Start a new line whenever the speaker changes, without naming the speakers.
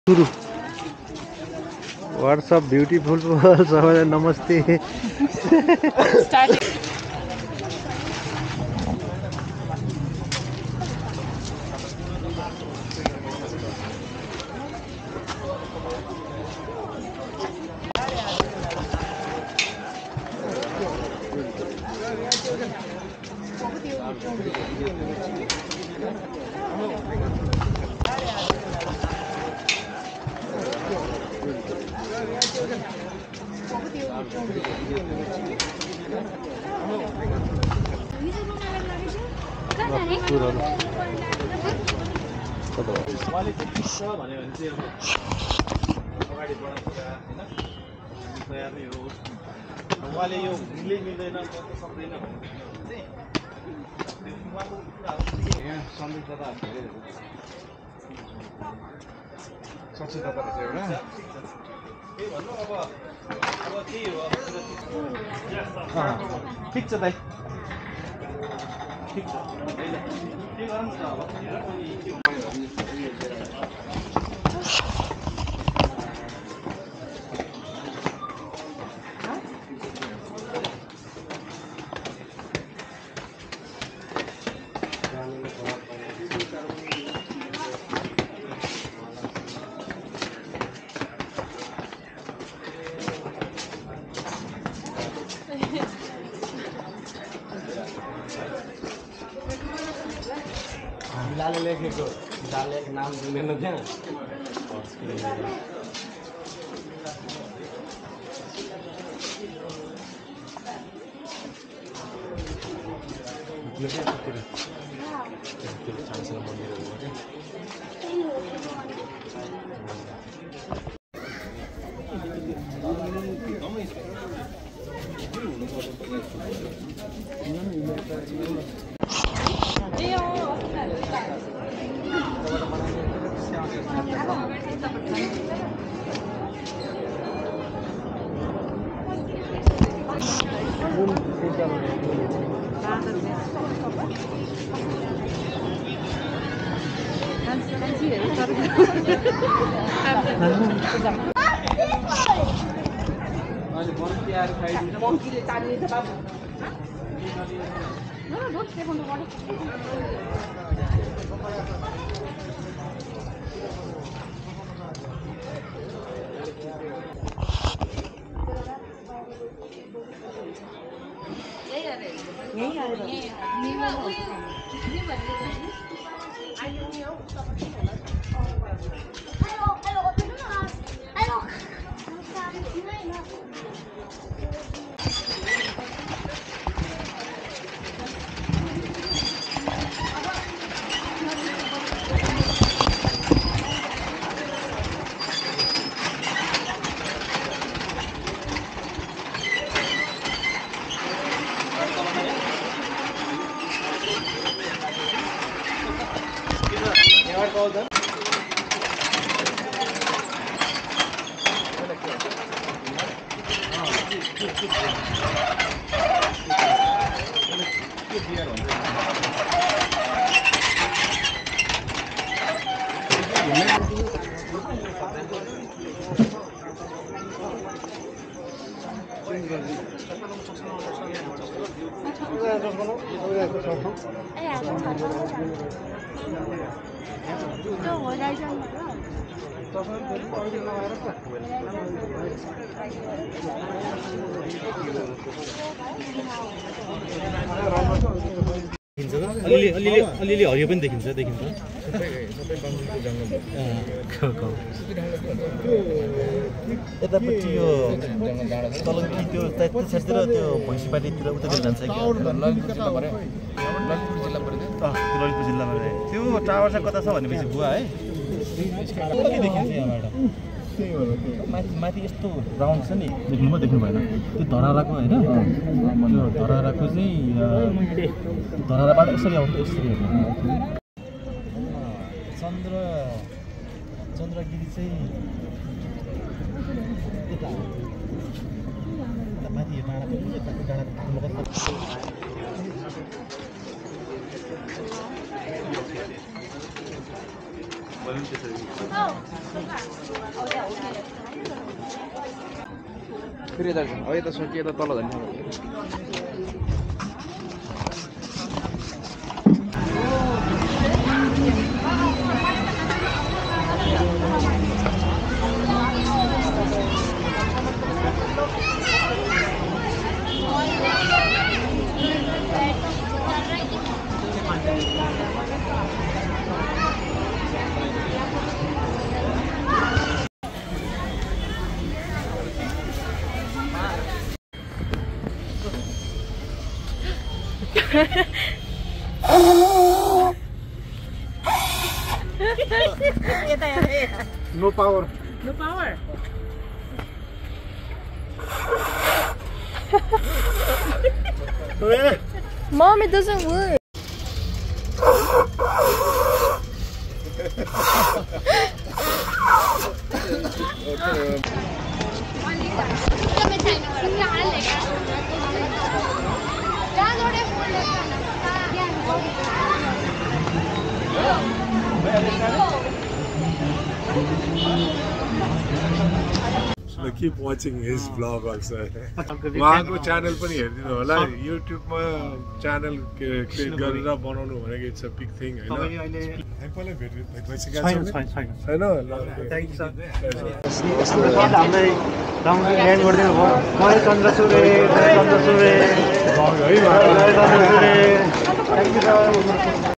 सुरु WhatsApp beautiful सबैलाई नमस्ते
ठीक छ दाइ ठीक छ के गरौँ त अब
लाले लेखेको लाले नाम दिँदैन त्यहाँ
अलिअलि हरियो पनि देखिन्छ यतापट्टि यो तलपट्टि त्यो साइडतिर त्यो भैँसीपाटीतिर उतातिर जान्छ ललितपुर जिल्लामा त्यो टावर चाहिँ कता छ भनेपछि बुवा है के देखिन्छ यहाँबाट माथि यस्तो राउन्ड छ नि देख्नु भएन त्यो धराराको होइन त्यो धराराको चाहिँ धराराबाट यसरी आउँछ यसरी चन्द्रगिरी चाहिँ यता माथि डाँडाको पनि त्यसरी
फेरि यता अब यता सकिए यता तल झन्
No power.
No power. Mom, it doesn't work.
So keep watching his vlog also. उहाँको च्यानल पनि हेर्दिनु होला युट्युबमा च्यानल क्रिएट गरेर बनाउनु भनेको इट्स अ बिग थिङ हैन एकपल्ट भेट भइसकेको छैन ल थ्यांक यू सर
हामीलाई राम्ररी ल्यान्ड गरिदिनु भयो जय चन्द्रसूर्य थ्याङ्क यू सर